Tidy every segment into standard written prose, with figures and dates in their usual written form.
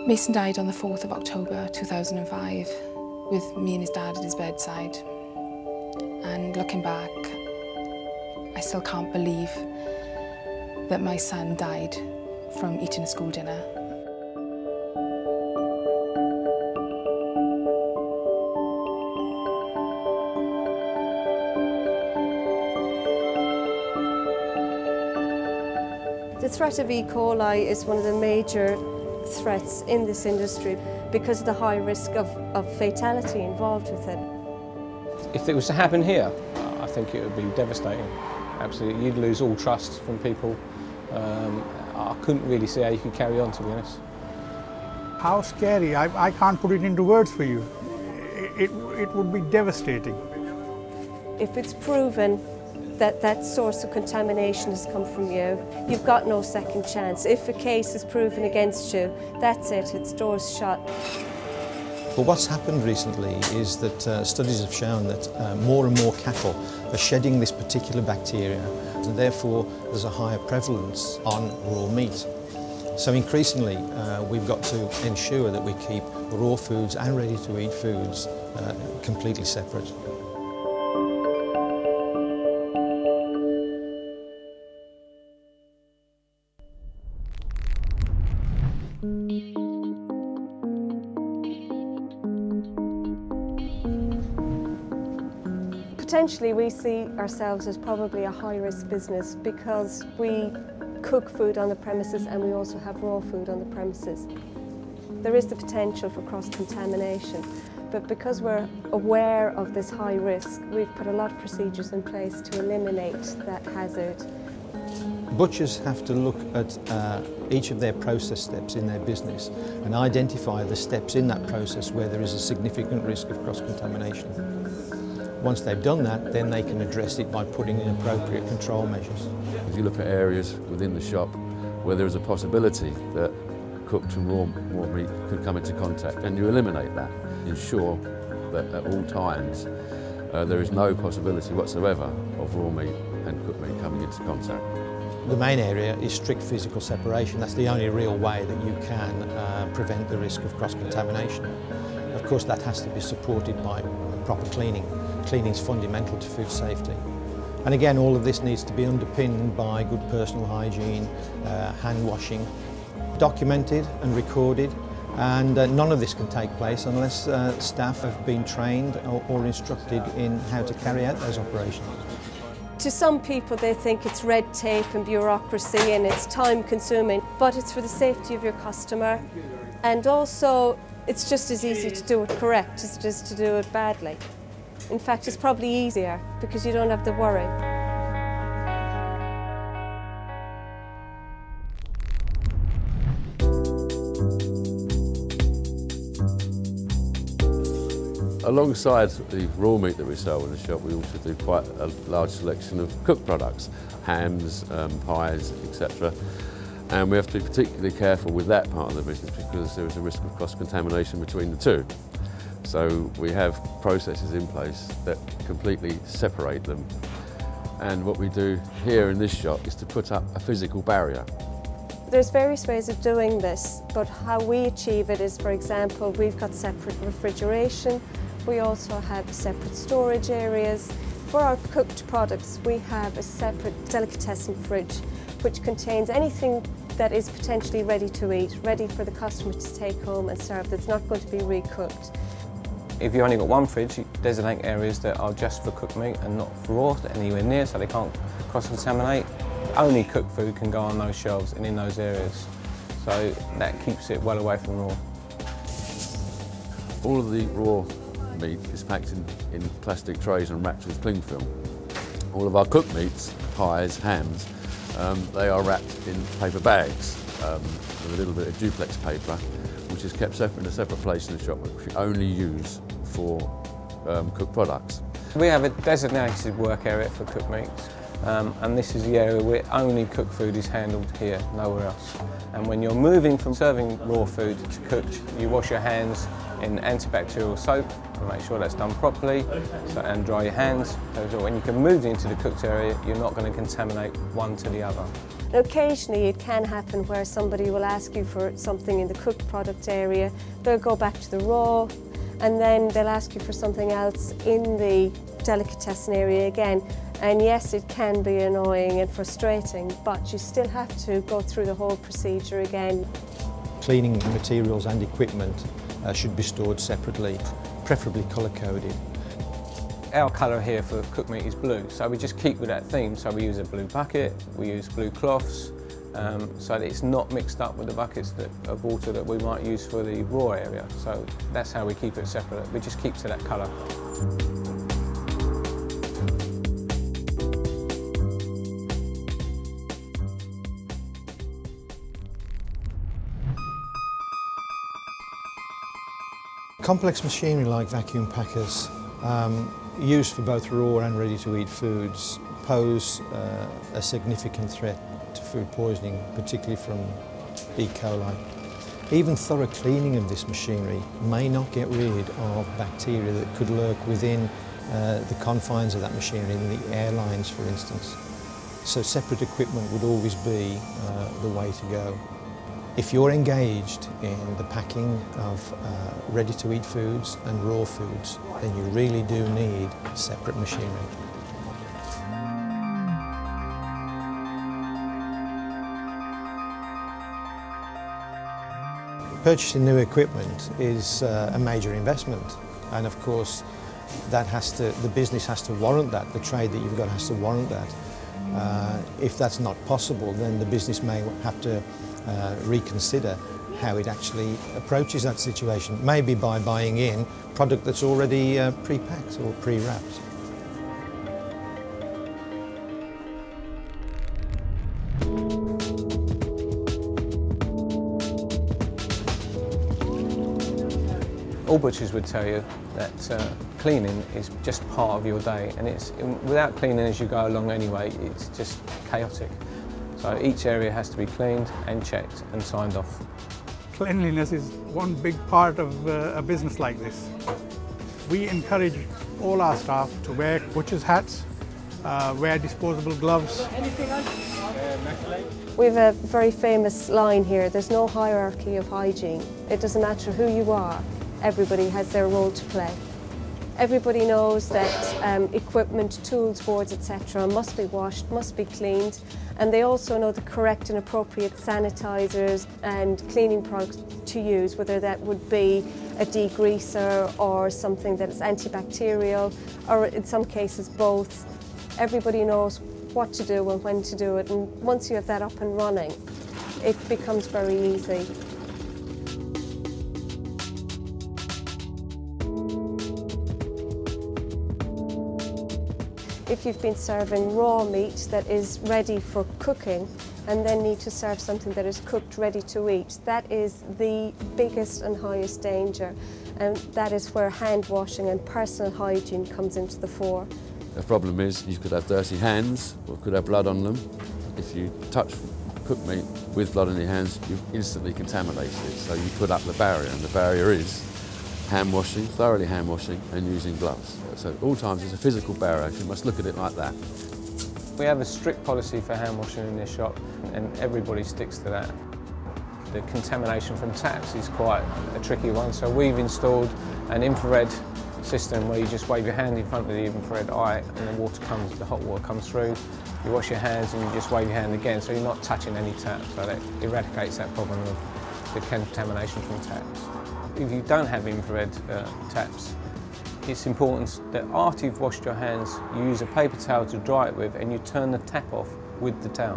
Mason died on the 4th of October 2005 with me and his dad at his bedside. And looking back, I still can't believe that my son died from eating a school dinner. The threat of E. coli is one of the major threats in this industry because of the high risk of fatality involved with it. If it was to happen here, I think it would be devastating. Absolutely, you'd lose all trust from people. I couldn't really see how you could carry on, to be honest. How scary, I can't put it into words for you. It would be devastating. If it's proven that that source of contamination has come from you, you've got no second chance. If a case is proven against you, that's it, it's doors shut. Well, what's happened recently is that studies have shown that more and more cattle are shedding this particular bacteria, and therefore there's a higher prevalence on raw meat. So increasingly we've got to ensure that we keep raw foods and ready-to-eat foods completely separate. Potentially we see ourselves as probably a high-risk business because we cook food on the premises and we also have raw food on the premises. There is the potential for cross-contamination, but because we're aware of this high risk, we've put a lot of procedures in place to eliminate that hazard. Butchers have to look at each of their process steps in their business and identify the steps in that process where there is a significant risk of cross-contamination. Once they've done that, then they can address it by putting in appropriate control measures. If you look at areas within the shop where there is a possibility that cooked and raw meat could come into contact, and you eliminate that, ensure that at all times there is no possibility whatsoever of raw meat and cooked meat coming into contact. The main area is strict physical separation. That's the only real way that you can prevent the risk of cross-contamination. Of course, that has to be supported by proper cleaning. Cleaning is fundamental to food safety. And again, all of this needs to be underpinned by good personal hygiene, hand washing, documented and recorded, and none of this can take place unless staff have been trained or instructed in how to carry out those operations. To some people they think it's red tape and bureaucracy and it's time consuming, but it's for the safety of your customer, and also it's just as easy to do it correct as it is to do it badly. In fact, it's probably easier because you don't have the worry. Alongside the raw meat that we sell in the shop, we also do quite a large selection of cooked products, hams, pies, etc. And we have to be particularly careful with that part of the business because there is a risk of cross-contamination between the two. So we have processes in place that completely separate them. And what we do here in this shop is to put up a physical barrier. There's various ways of doing this, but how we achieve it is, for example, we've got separate refrigeration. We also have separate storage areas. For our cooked products, we have a separate delicatessen fridge, which contains anything that is potentially ready to eat, ready for the customer to take home and serve, that's not going to be recooked. If you've only got one fridge, you designate areas that are just for cooked meat and not for raw, anywhere near, so they can't cross-contaminate. Only cooked food can go on those shelves and in those areas, so that keeps it well away from raw. All of the raw meat is packed in plastic trays and wrapped with cling film. All of our cooked meats, pies, hams, they are wrapped in paper bags with a little bit of duplex paper, which is kept separate in a separate place in the shop, which we only use for cooked products. We have a designated work area for cooked meats, and this is the area where only cooked food is handled here, nowhere else. And when you're moving from serving raw food to cooked, you wash your hands in antibacterial soap and make sure that's done properly, and dry your hands. So when you can move into the cooked area, you're not going to contaminate one to the other. Now, occasionally it can happen where somebody will ask you for something in the cooked product area, they'll go back to the raw, and then they'll ask you for something else in the delicatessen area again. And yes, it can be annoying and frustrating, but you still have to go through the whole procedure again. Cleaning materials and equipment should be stored separately, preferably colour-coded. Our colour here for cooked meat is blue, so we just keep with that theme. So we use a blue bucket, we use blue cloths, so that it's not mixed up with the buckets of water that we might use for the raw area. So that's how we keep it separate. We just keep to that colour. Complex machinery like vacuum packers, used for both raw and ready-to-eat foods, pose a significant threat to food poisoning, particularly from E.coli. Even thorough cleaning of this machinery may not get rid of bacteria that could lurk within the confines of that machinery, in the airlines, for instance. So separate equipment would always be the way to go. If you're engaged in the packing of ready-to-eat foods and raw foods, then you really do need separate machinery. Purchasing new equipment is a major investment, and of course the business has to warrant that, the trade that you've got has to warrant that. If that's not possible, then the business may have to reconsider how it actually approaches that situation, maybe by buying in product that's already pre-packed or pre-wrapped. All butchers would tell you that cleaning is just part of your day, and without cleaning as you go along anyway, it's just chaotic. So each area has to be cleaned and checked and signed off. Cleanliness is one big part of a business like this. We encourage all our staff to wear butcher's hats, wear disposable gloves. We have a very famous line here: there's no hierarchy of hygiene. It doesn't matter who you are, everybody has their role to play. Everybody knows that equipment, tools, boards, etc. must be washed, must be cleaned, and they also know the correct and appropriate sanitisers and cleaning products to use, whether that would be a degreaser or something that is antibacterial, or in some cases both. Everybody knows what to do and when to do it, and once you have that up and running, it becomes very easy. If you've been serving raw meat that is ready for cooking and then need to serve something that is cooked ready to eat, that is the biggest and highest danger, and that is where hand washing and personal hygiene comes into the fore. The problem is you could have dirty hands or could have blood on them. If you touch cooked meat with blood on your hands, you've instantly contaminated it, so you put up the barrier, and the barrier is hand washing, thoroughly hand washing, and using gloves. So at all times there's a physical barrier, you must look at it like that. We have a strict policy for hand washing in this shop, and everybody sticks to that. The contamination from taps is quite a tricky one, so we've installed an infrared system where you just wave your hand in front of the infrared eye and the hot water comes through, you wash your hands and you just wave your hand again, so you're not touching any taps, so that eradicates that problem of the contamination from taps. If you don't have infrared taps, it's important that after you've washed your hands, you use a paper towel to dry it with, and you turn the tap off with the towel.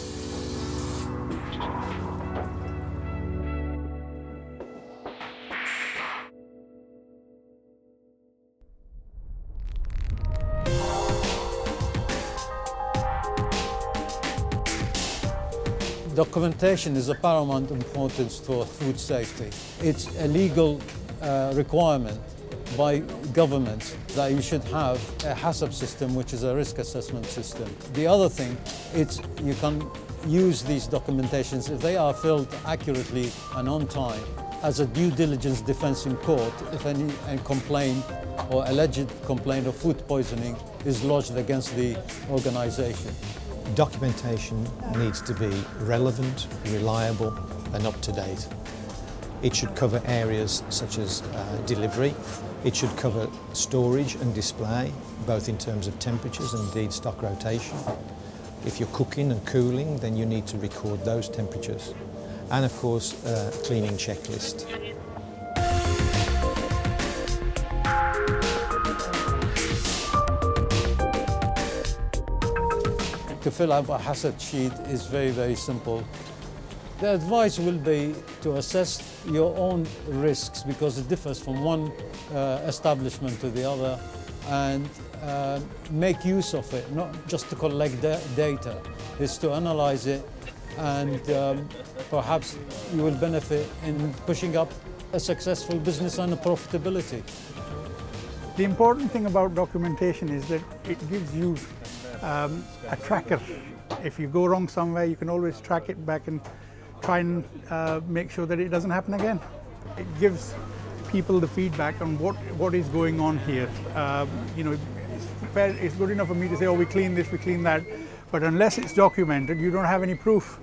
Documentation is of paramount importance for food safety. It's a legal requirement by governments that you should have a HACCP system, which is a risk assessment system. The other thing, you can use these documentations if they are filled accurately and on time as a due diligence defense in court if any complaint or alleged complaint of food poisoning is lodged against the organization. Documentation needs to be relevant, reliable and up to date. It should cover areas such as delivery. It should cover storage and display, both in terms of temperatures and indeed stock rotation. If you're cooking and cooling, then you need to record those temperatures. And of course, a cleaning checklist. To fill out a hazard sheet is very, very simple. The advice will be to assess your own risks because it differs from one establishment to the other, and make use of it, not just to collect data. It's to analyze it, and perhaps you will benefit in pushing up a successful business and a profitability. The important thing about documentation is that it gives you a tracker. If you go wrong somewhere, you can always track it back and try and make sure that it doesn't happen again. It gives people the feedback on what is going on here. You know, it's good enough for me to say, oh, we clean this, we clean that, but unless it's documented, you don't have any proof.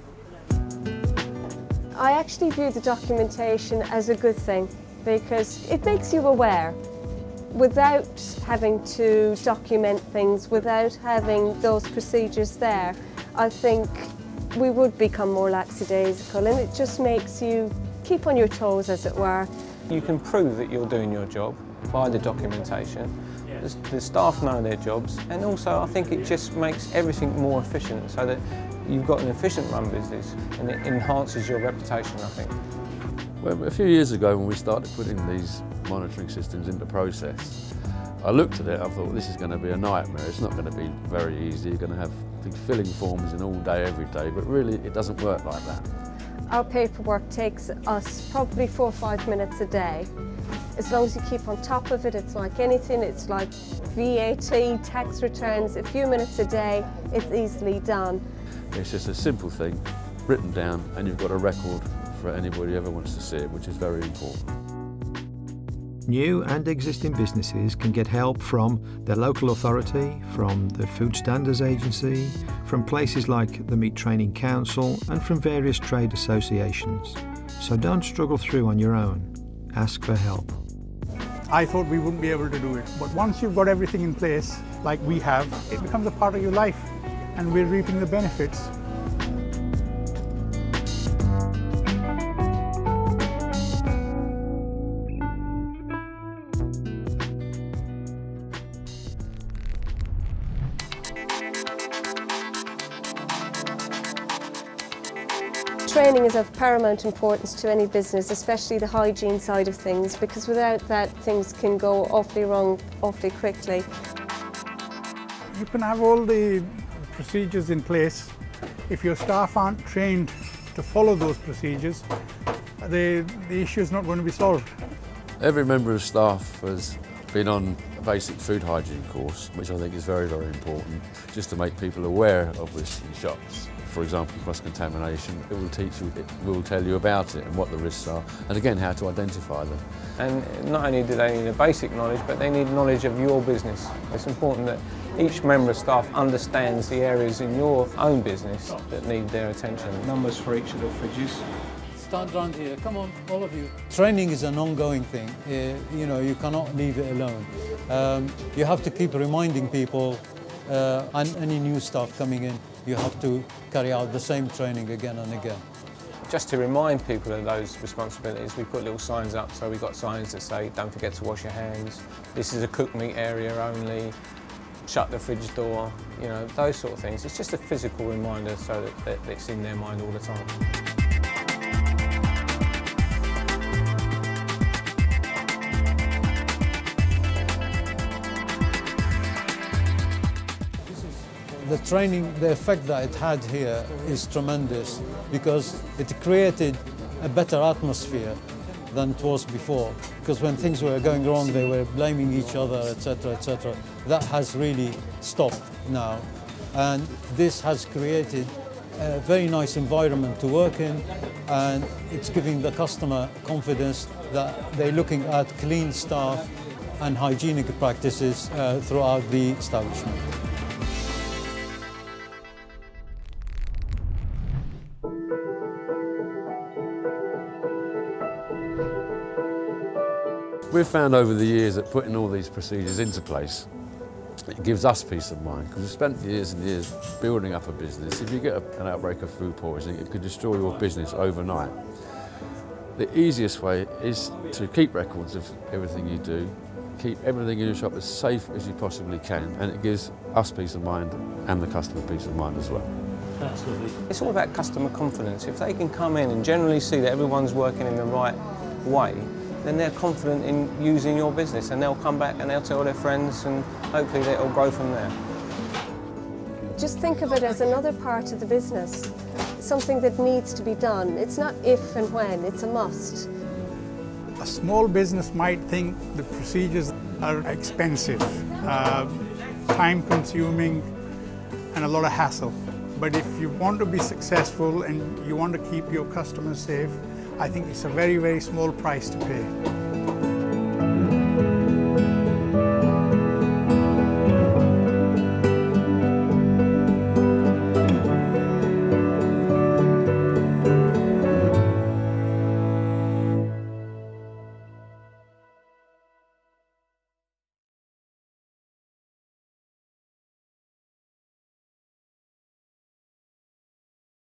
I actually view the documentation as a good thing because it makes you aware. Without having to document things, without having those procedures there, I think we would become more lackadaisical, and it just makes you keep on your toes, as it were. You can prove that you're doing your job by the documentation. The staff know their jobs, and also I think it just makes everything more efficient so that you've got an efficient run business and it enhances your reputation, I think. Well, a few years ago when we started putting these monitoring systems into process, I looked at it, I thought this is going to be a nightmare, it's not going to be very easy, you're going to have filling forms in all day, every day, but really it doesn't work like that. Our paperwork takes us probably 4 or 5 minutes a day. As long as you keep on top of it, it's like anything, it's like VAT, tax returns, a few minutes a day, it's easily done. It's just a simple thing, written down, and you've got a record for anybody who ever wants to see it, which is very important. New and existing businesses can get help from their local authority, from the Food Standards Agency, from places like the Meat Training Council and from various trade associations. So don't struggle through on your own. Ask for help. I thought we wouldn't be able to do it, but once you've got everything in place, like we have, it becomes a part of your life, and we're reaping the benefits. Training is of paramount importance to any business, especially the hygiene side of things, because without that things can go awfully wrong awfully quickly. You can have all the procedures in place. If your staff aren't trained to follow those procedures, the issue is not going to be solved. Every member of staff has been on a basic food hygiene course, which I think is very, very important, just to make people aware of risks in shops. For example, cross-contamination, it will teach you, it will tell you about it and what the risks are, and again, how to identify them. And not only do they need a basic knowledge, but they need knowledge of your business. It's important that each member of staff understands the areas in your own business that need their attention. Numbers for each of the fridges. Stand around here, come on, all of you. Training is an ongoing thing. You know, you cannot leave it alone. You have to keep reminding people and any new staff coming in, you have to carry out the same training again and again. Just to remind people of those responsibilities, we put little signs up. So we've got signs that say, don't forget to wash your hands, this is a cooked meat area only, shut the fridge door, you know, those sort of things. It's just a physical reminder so that it's in their mind all the time. The training, the effect that it had here is tremendous because it created a better atmosphere than it was before. Because when things were going wrong, they were blaming each other, etc., etc. That has really stopped now. And this has created a very nice environment to work in, and it's giving the customer confidence that they're looking at clean staff and hygienic practices throughout the establishment. We've found over the years that putting all these procedures into place, it gives us peace of mind, because we've spent years and years building up a business. If you get an outbreak of food poisoning, it could destroy your business overnight. The easiest way is to keep records of everything you do, keep everything in your shop as safe as you possibly can, and it gives us peace of mind and the customer peace of mind as well. Absolutely. It's all about customer confidence. If they can come in and generally see that everyone's working in the right way, then they're confident in using your business, and they'll come back and they'll tell their friends, and hopefully it'll grow from there. Just think of it as another part of the business, something that needs to be done. It's not if and when, it's a must. A small business might think the procedures are expensive, time-consuming, and a lot of hassle. But if you want to be successful and you want to keep your customers safe, I think it's a very, very small price to pay.